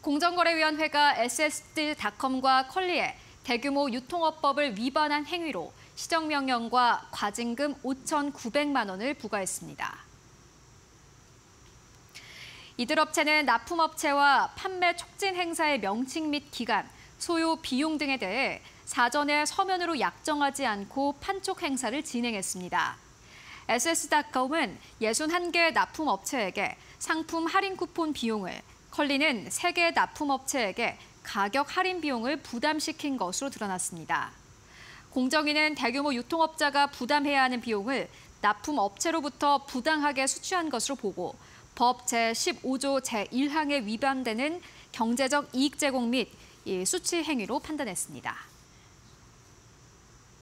공정거래위원회가 SSD닷컴과 컬리에 대규모 유통업법을 위반한 행위로 시정명령과 과징금 5,900만 원을 부과했습니다. 이들 업체는 납품업체와 판매 촉진 행사의 명칭 및 기간, 소요 비용 등에 대해 사전에 서면으로 약정하지 않고 판촉 행사를 진행했습니다. SS닷컴은 61개 납품업체에게 상품 할인 쿠폰 비용을, 컬리는 3개 납품업체에게 가격 할인 비용을 부담시킨 것으로 드러났습니다. 공정위는 대규모 유통업자가 부담해야 하는 비용을 납품업체로부터 부당하게 수취한 것으로 보고 법 제15조 제1항에 위반되는 경제적 이익 제공 및 수취 행위로 판단했습니다.